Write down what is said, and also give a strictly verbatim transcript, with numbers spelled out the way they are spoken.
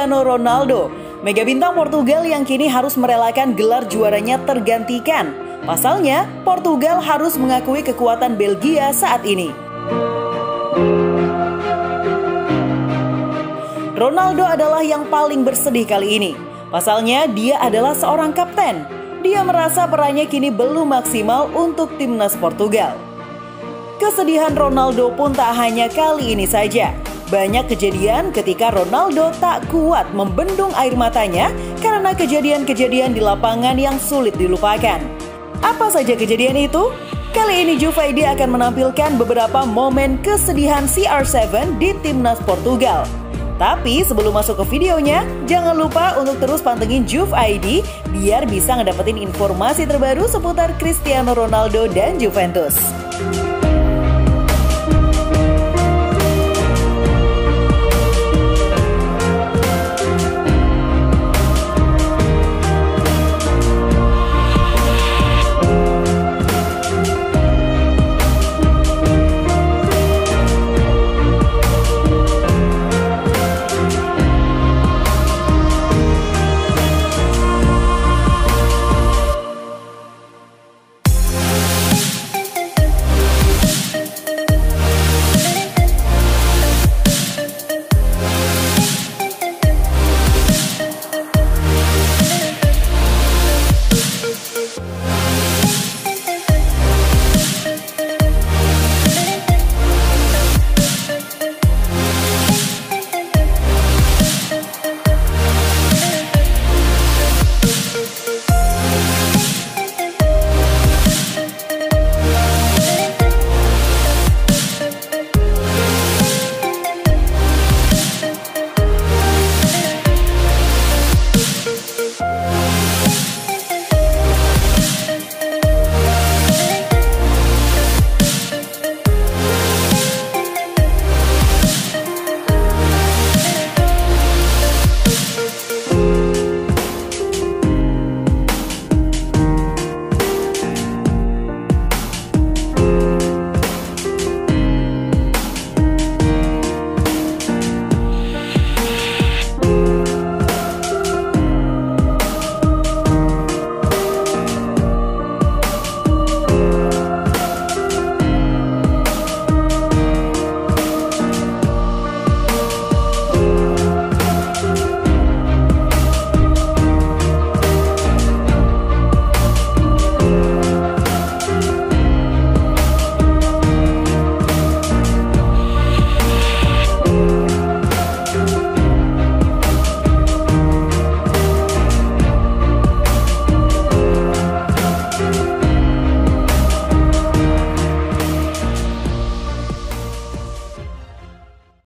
Cristiano Ronaldo. Mega bintang Portugal yang kini harus merelakan gelar juaranya tergantikan. Pasalnya, Portugal harus mengakui kekuatan Belgia saat ini. Ronaldo adalah yang paling bersedih kali ini. Pasalnya, dia adalah seorang kapten. Dia merasa perannya kini belum maksimal untuk timnas Portugal. Kesedihan Ronaldo pun tak hanya kali ini saja. Banyak kejadian ketika Ronaldo tak kuat membendung air matanya karena kejadian-kejadian di lapangan yang sulit dilupakan. Apa saja kejadian itu? Kali ini Juve I D akan menampilkan beberapa momen kesedihan C R tujuh di timnas Portugal. Tapi sebelum masuk ke videonya, jangan lupa untuk terus pantengin Juve I D biar bisa ngedapetin informasi terbaru seputar Cristiano Ronaldo dan Juventus.